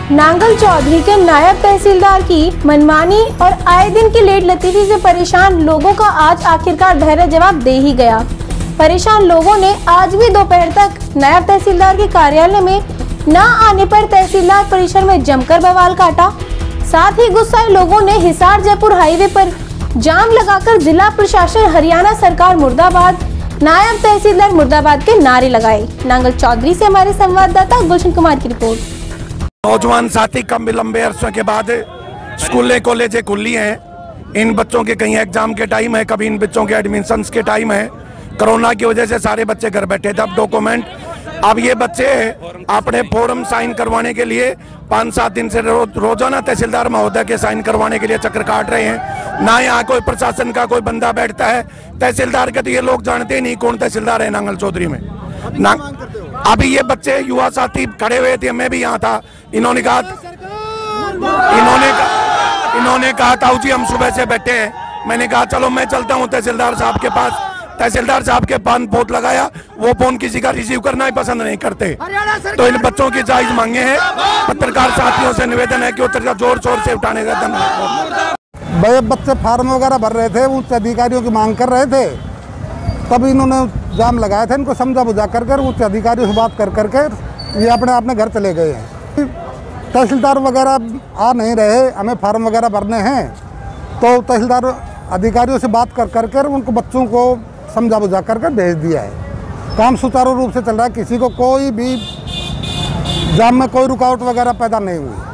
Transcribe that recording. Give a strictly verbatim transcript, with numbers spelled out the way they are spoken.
नांगल चौधरी के नायब तहसीलदार की मनमानी और आए दिन की लेट लतीफी से परेशान लोगों का आज आखिरकार धैर्य जवाब दे ही गया। परेशान लोगों ने आज भी दोपहर तक नायब तहसीलदार के कार्यालय में न आने पर तहसीलदार परिसर में जमकर बवाल काटा। साथ ही गुस्साए लोगों ने हिसार जयपुर हाईवे पर जाम लगाकर जिला प्रशासन हरियाणा सरकार मुर्दाबाद, नायब तहसीलदार मुर्दाबाद के नारे लगाए। नांगल चौधरी से हमारे संवाददाता गुलशन कुमार की रिपोर्ट। नौजवान साथी कम लंबे अरसों के बाद स्कूलें कॉलेजें खुली हैं। इन बच्चों के कहीं एग्जाम के टाइम है, कभी इन बच्चों के एडमिशन्स के टाइम है। कोरोना की वजह से सारे बच्चे घर बैठे थे। अब डॉक्यूमेंट अब ये बच्चे अपने फॉर्म साइन करवाने के लिए पाँच सात दिन से रो, रोजाना तहसीलदार महोदय के साइन करवाने के लिए चक्कर काट रहे हैं। ना यहाँ कोई प्रशासन का कोई बंदा बैठता है। तहसीलदार के तो ये लोग जानते ही नहीं कौन तहसीलदार है नांगल चौधरी में। ना अभी ये बच्चे युवा साथी खड़े हुए थे, मैं भी यहाँ था। इन्होंने कहा इन्होंने कहा इन्होंने कहा ताऊ जी हम सुबह से बैठे हैं। मैंने कहा चलो मैं चलता हूँ तहसीलदार साहब के पास। तहसीलदार साहब के पान फोन लगाया, वो फोन किसी का रिसीव करना ही पसंद नहीं करते। तो इन बच्चों की जायज मांगे हैं। पत्रकार साथियों से निवेदन है कि वो जोर शोर से उठाने का दम। भाई बच्चे फार्म वगैरह भर रहे थे, उच्च अधिकारियों की मांग कर रहे थे, तब इन्होंने जाम लगाया था। इनको समझा बुझा कर कर उच्च अधिकारियों से बात कर करके ये अपने अपने घर चले गए हैं। तहसीलदार वगैरह आ नहीं रहे, हमें फार्म वगैरह भरने हैं, तो तहसीलदार अधिकारियों से बात कर कर कर उनको बच्चों को समझा बुझा कर कर भेज दिया है। काम सुचारू रूप से चल रहा है, किसी को कोई भी जाम में कोई रुकावट वगैरह पैदा नहीं हुई।